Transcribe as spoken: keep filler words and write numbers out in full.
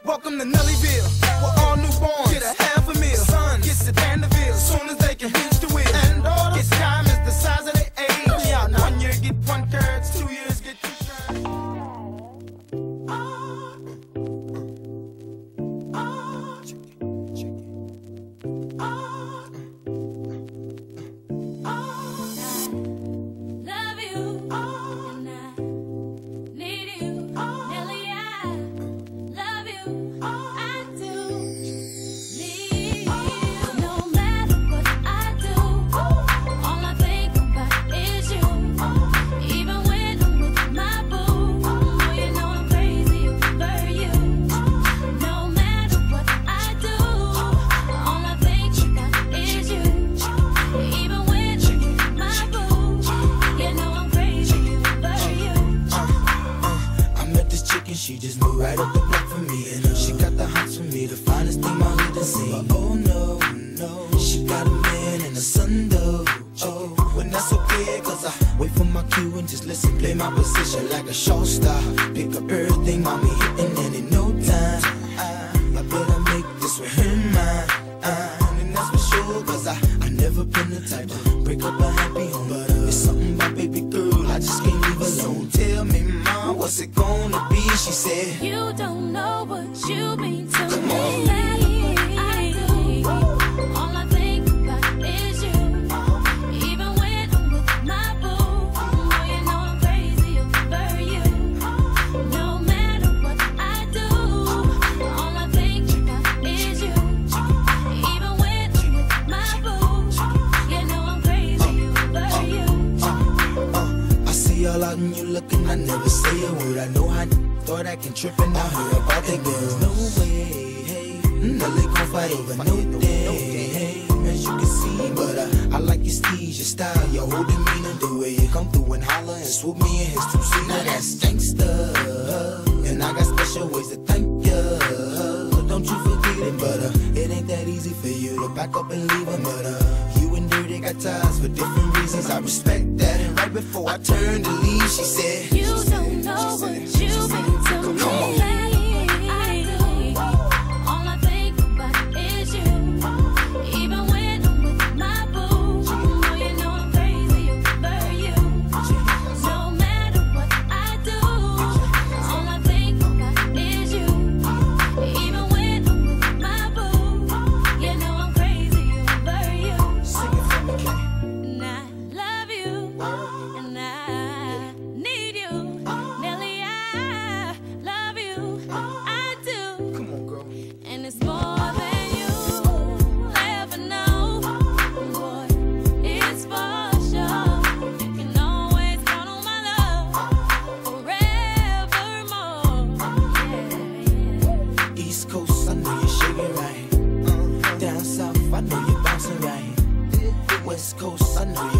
Welcome to Nellyville, where all newborns get a half a meal. Son gets to Vanderbilt soon as they can hitch the wheel. And daughters get time is the size of their age. Yeah, one year get one third, two years get two thirds. She just moved right up the block for me, and uh, she got the hots for me, the finest thing my leader seen. But oh no, no, she got a man and a son though. Oh, when that's okay, cause I wait for my cue and just listen, play my position like a show star. Pick up everything, mommy hitting, and in no time, I, I better make this with her mine. Uh, and that's for sure, cause I, I never been the type to break up a happy home. But uh, it's something about baby girl, I just can't leave alone. Tell me, mom, what's it gonna be? She said, you don't know what you mean to Come me. on. I do. All I think about is you. Even when I'm with my boo, oh, you know I'm crazy over you. No matter what I do, all I think about is you. Even when I'm with my boo, you know I'm crazy over you. Uh, uh, I see all out and you looking, I never say a word. I know I thought I can trip and I heard about the girls. No way, hey, Nelly gon' fight over no day, hey, as you can see. But uh, I like your steez, your style, your whole demeanor, the way you come through and holler and swoop me in his two seater. Now that's gangsta, and I got special ways to thank ya. Don't you forget it, but uh, it ain't that easy for you to back up and leave him. But uh, you and Dirty got ties for different reasons. I respect that. And right before I turned to leave, she said, you don't know what you mean to me. Come on. I do. All I think about is you. Even when I'm with my boo, oh, you know I'm crazy over you. No matter what I do, all I think about is you. Even when I'm with my boo, you know I'm crazy over you. Sing it for me, Kay. And I love you, and I need you. Nelly, I love you, I do. Come on, girl. And it's more than you ever know. Boy, it's for sure. You can always count on my love forevermore. Yeah, yeah. East Coast, I know you're shaking right. Uh, down south, I know you're bouncing right. West Coast, I know